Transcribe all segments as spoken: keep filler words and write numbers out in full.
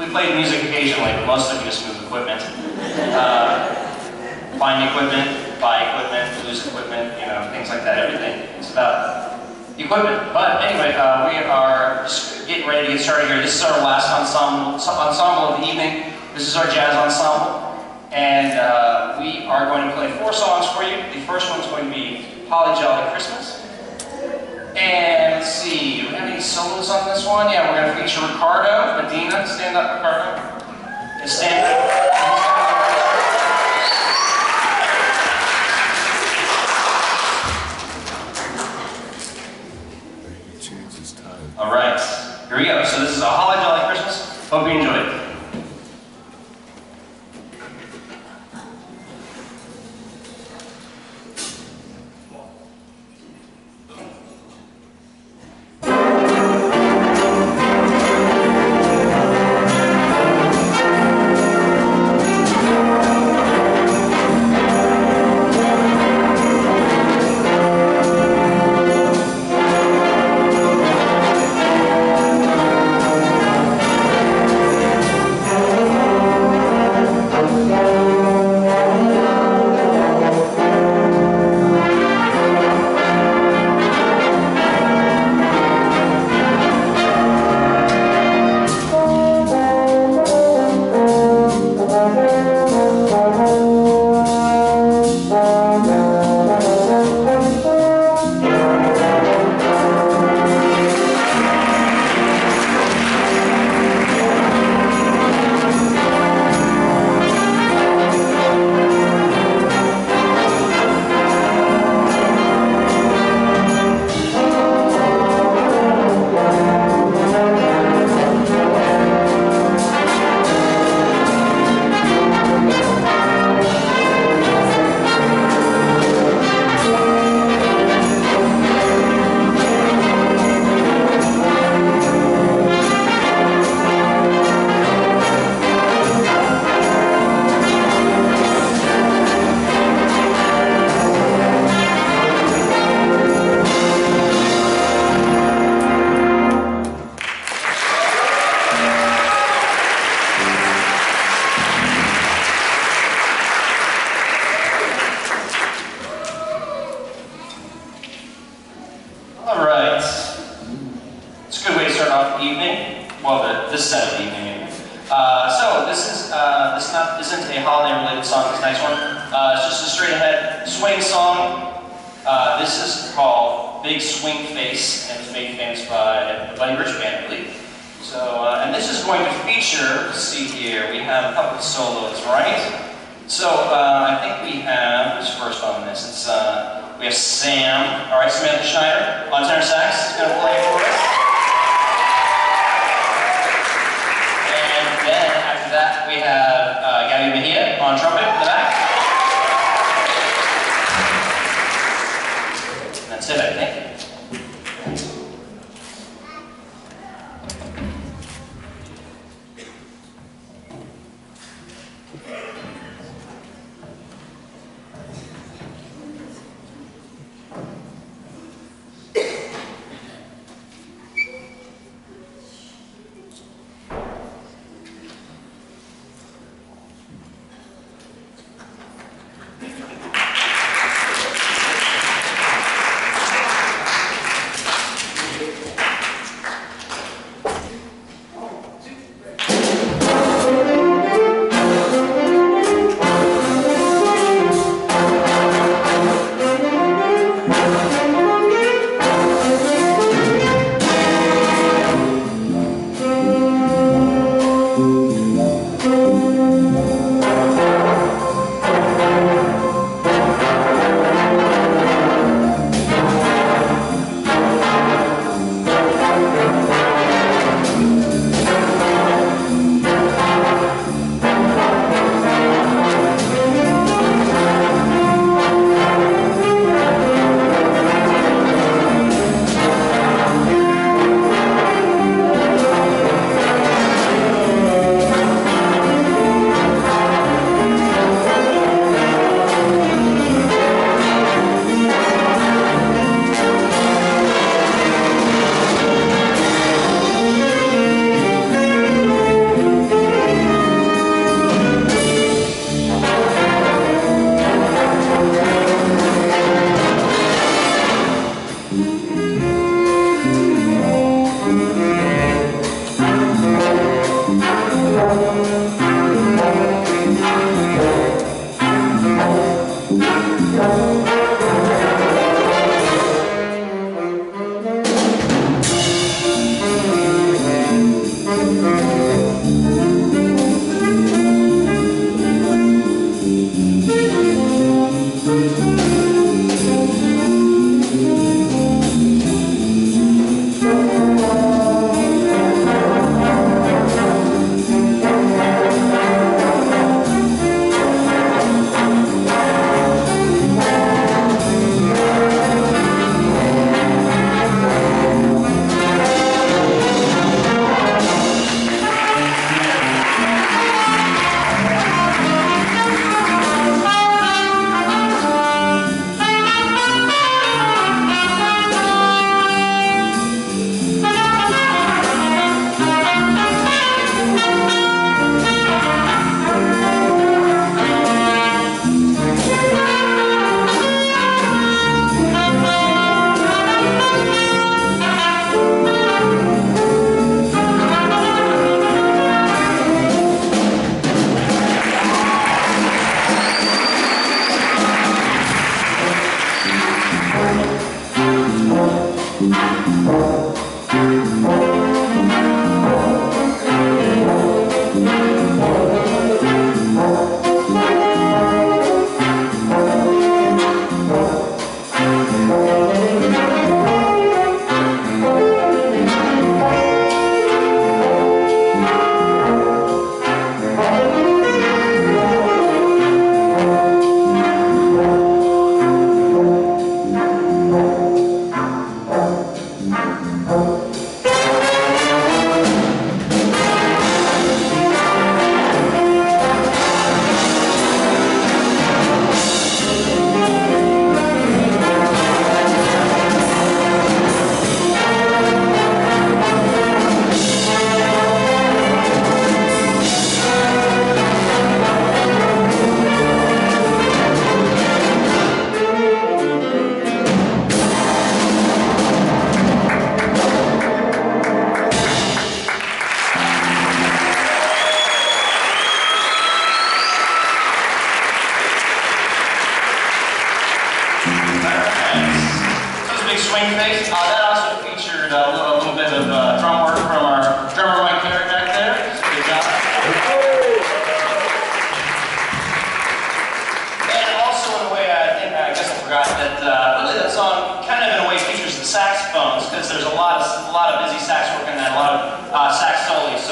we played music occasionally, but most of it just move equipment. Uh, find equipment, buy equipment, lose equipment, you know, things like that, everything. It's about equipment. But anyway, uh, we are just getting ready to get started here. This is our last ensemble, ensemble of the evening. This is our jazz ensemble. And uh, we are going to play four songs for you. The first one's going to be Holly Jolly Christmas. And let's see, do we have any solos on this one? Yeah, we're going to feature Ricardo, Medina. Stand up, Ricardo. And stand up. All right, here we go. So this is a Holly Jolly Christmas. Hope you enjoy it.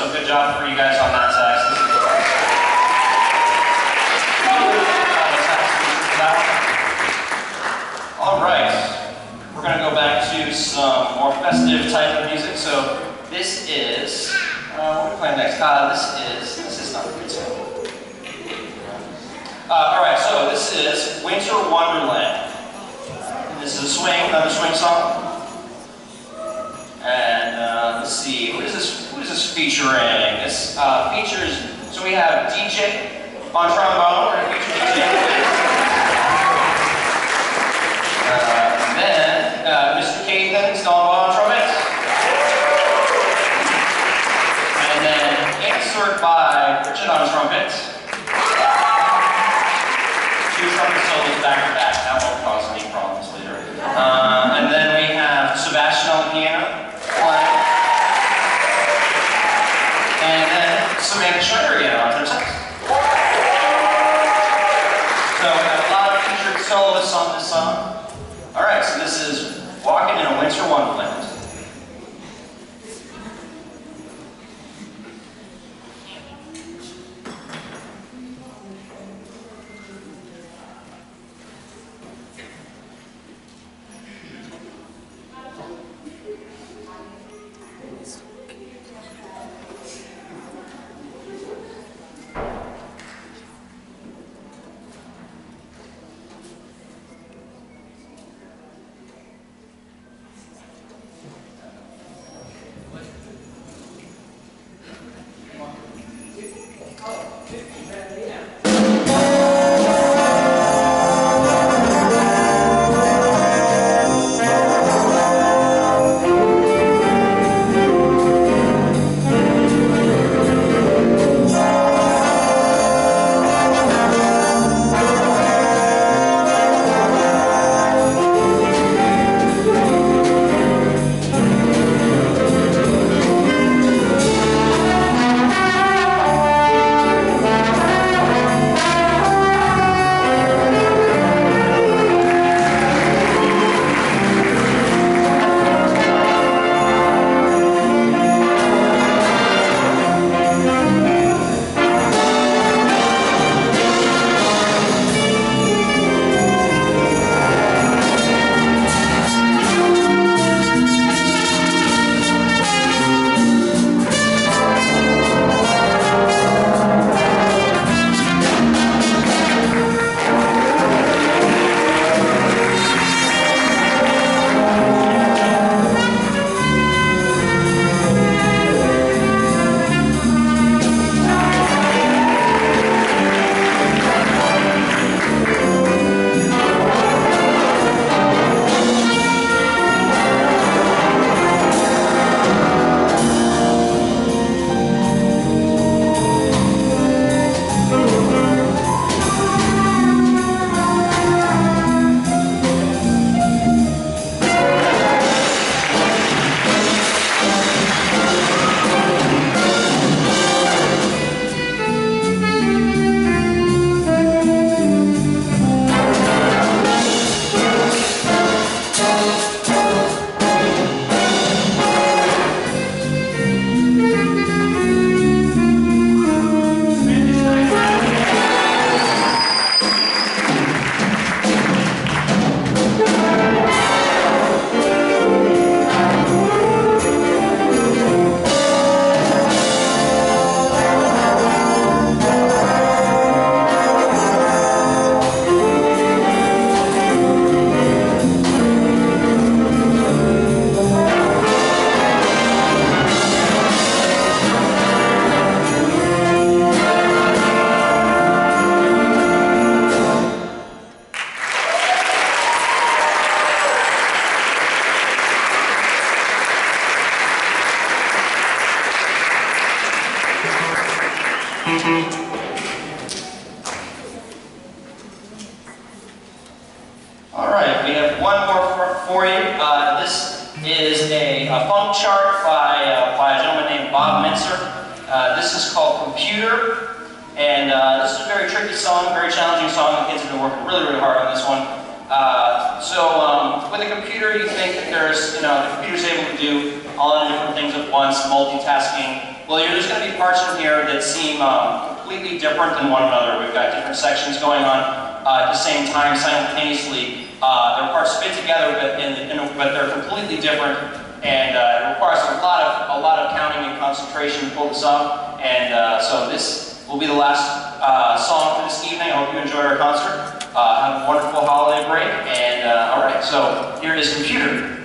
so good job for you guys on that sax. All right, we're going to go back to some more festive type of music. So this is, uh, what are we playing next? Uh, this is, this is not a good song. Uh, all right, so this is Winter Wonderland. And this is a swing, another swing song. And uh, let's see, what is this? What is this featuring? This uh, features. So we have D J on trombone. We're going to feature D J. Uh, and then uh, Mister Cathan on trumpet. And then answered by Richard on trumpet. Two trumpet solos back to back. That won't cause any problems later. Uh, and then we have Sebastian on the piano. And then Samantha Schreier again on tenor sax. So we have a lot of featured soloists on this song. Alright, so this is Walking in a Winter Wonderland. All right, we have one more for, for you. Uh, this is a, a funk chart by, uh, by a gentleman named Bob Mintzer. Uh, this is called Computer, and uh, this is a very tricky song, very challenging song. The kids have been working really, really hard on this one. Uh, so um, with a computer, you think that there's, you know, the computer's able to do all the different things at once, multitasking. Well, there's going to be parts in here that seem um, completely different than one another. We've got different sections going on uh, at the same time, simultaneously. Uh, their parts fit together, but, in, in, but they're completely different, and uh, it requires a lot of a lot of counting and concentration to pull this off. And uh, so this will be the last uh, song for this evening. I hope you enjoy our concert. Uh, have a wonderful holiday break, and uh, all right. So here is Computer.